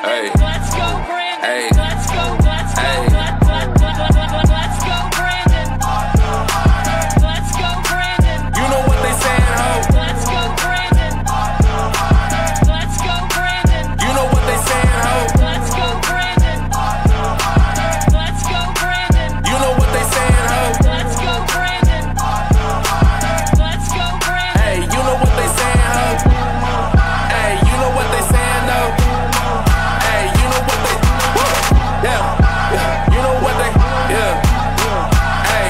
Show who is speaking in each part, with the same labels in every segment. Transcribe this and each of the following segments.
Speaker 1: Hey,
Speaker 2: let's go, Brandon.
Speaker 1: hey,
Speaker 2: Let's go, let's go,
Speaker 1: hey.
Speaker 2: let's go, Brandon. Let's go, Brandon.
Speaker 1: You know what they saying, ho?
Speaker 2: Let's go, Brandon. Let's go, Brandon.
Speaker 1: You know what they saying, ho?
Speaker 2: Let's go, Brandon. Let's go, Brandon.
Speaker 1: You know what they saying, ho?
Speaker 2: Let's go, Brandon. Let's go, Brandon.
Speaker 1: Hey, you know what they saying, ho? Hey, you know what they saying, though? Hey, you know what they, yeah, you know what they, yeah, hey.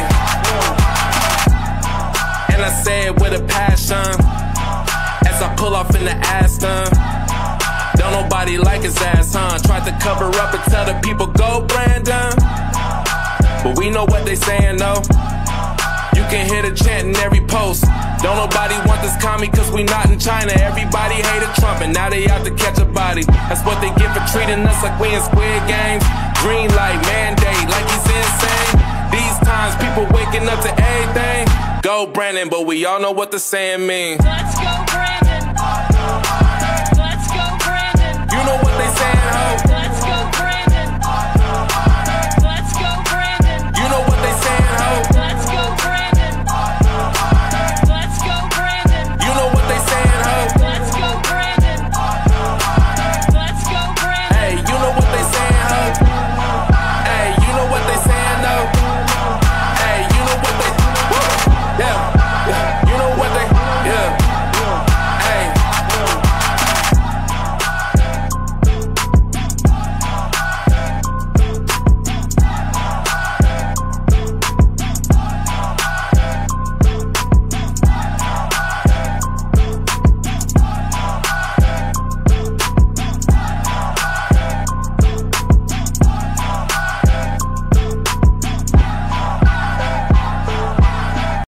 Speaker 1: And I say it with a passion as I pull off in the Aston. Don't nobody like his ass, huh? Tried to cover up and tell the people, go Brandon. But we know what they saying, though. You can hear the chant in every post. Don't nobody want this commie cause we not in China. Everybody hated Trump and now they out to catch a body. That's what they get for treating us like we in Squid Games. Green light, mandate, like he's insane. These times people waking up to everything. Go Brandon, but we all know what the saying mean.
Speaker 2: Let's go,